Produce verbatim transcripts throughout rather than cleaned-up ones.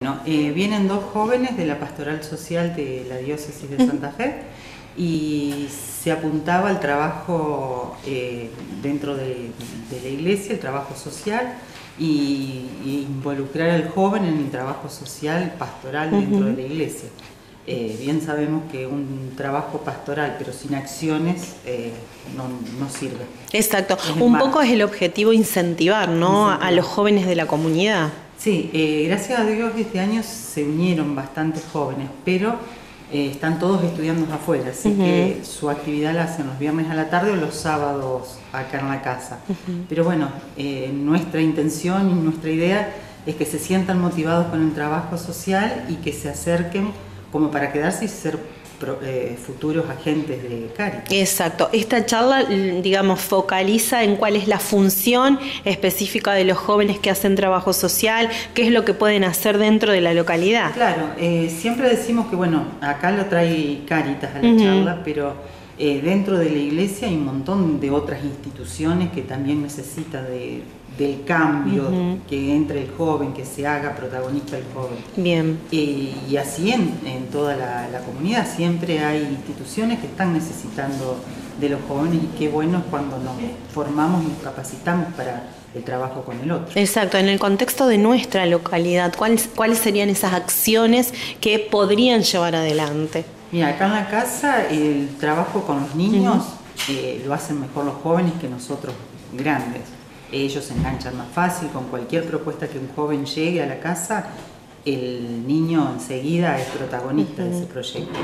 Bueno, eh, vienen dos jóvenes de la Pastoral Social de la Diócesis de Santa Fe y se apuntaba al trabajo eh, dentro de, de la iglesia, el trabajo social, y, y involucrar al joven en el trabajo social pastoral dentro uh-huh. de la iglesia. Eh, bien sabemos que un trabajo pastoral pero sin acciones eh, no, no sirve. Exacto, un poco es el objetivo incentivar, ¿no? incentivar a los jóvenes de la comunidad. Sí, eh, gracias a Dios este año se unieron bastantes jóvenes, pero eh, están todos estudiando afuera, así uh-huh. que su actividad la hacen los viernes a la tarde o los sábados acá en la casa. Uh-huh. Pero bueno, eh, nuestra intención y nuestra idea es que se sientan motivados con el trabajo social y que se acerquen como para quedarse y ser pro, eh, futuros agentes de Cáritas. Exacto. Esta charla, digamos, focaliza en cuál es la función específica de los jóvenes que hacen trabajo social, qué es lo que pueden hacer dentro de la localidad. Claro, eh, siempre decimos que, bueno, acá lo trae Cáritas a la uh-huh. charla, pero eh, dentro de la iglesia hay un montón de otras instituciones que también necesitan de... del cambio, uh-huh. que entre el joven, que se haga protagonista el joven. Bien. Eh, y así en, en toda la, la comunidad siempre hay instituciones que están necesitando de los jóvenes y qué bueno es cuando nos formamos y nos capacitamos para el trabajo con el otro. Exacto, en el contexto de nuestra localidad, ¿cuáles, cuáles serían esas acciones que podrían llevar adelante? Mira, acá en la casa el trabajo con los niños uh-huh. eh, lo hacen mejor los jóvenes que nosotros grandes. Ellos se enganchan más fácil con cualquier propuesta que un joven llegue a la casa, el niño enseguida es protagonista uh-huh. de ese proyecto.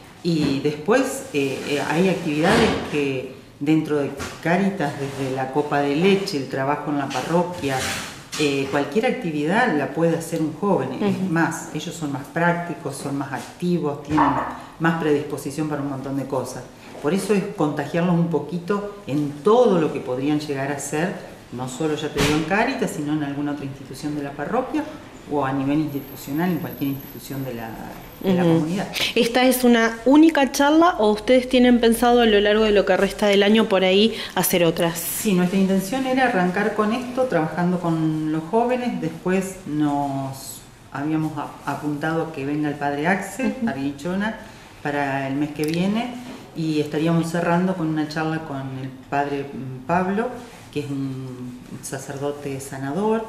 Y después eh, eh, hay actividades que dentro de Cáritas, desde la copa de leche, el trabajo en la parroquia, eh, cualquier actividad la puede hacer un joven. Uh-huh. Es más, ellos son más prácticos, son más activos, tienen más predisposición para un montón de cosas. Por eso es contagiarlos un poquito en todo lo que podrían llegar a ser, no solo, ya te digo, en Cáritas, sino en alguna otra institución de la parroquia o a nivel institucional, en cualquier institución de la, de uh-huh. la comunidad. ¿Esta es una única charla o ustedes tienen pensado a lo largo de lo que resta del año por ahí hacer otras? Sí, nuestra intención era arrancar con esto, trabajando con los jóvenes. Después nos habíamos apuntado que venga el padre Axel, uh-huh. Arguichona, para el mes que viene, y estaríamos cerrando con una charla con el padre Pablo, que es un sacerdote sanador,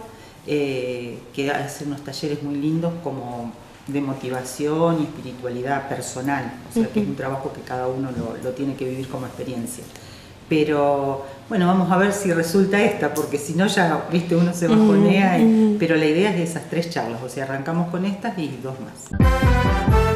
eh, que hace unos talleres muy lindos como de motivación y espiritualidad personal, o sea uh-huh. que es un trabajo que cada uno lo, lo tiene que vivir como experiencia. Pero bueno, vamos a ver si resulta esta, porque si no ya, viste, uno se bajonea, uh-huh. y, pero la idea es de esas tres charlas, o sea, arrancamos con estas y dos más.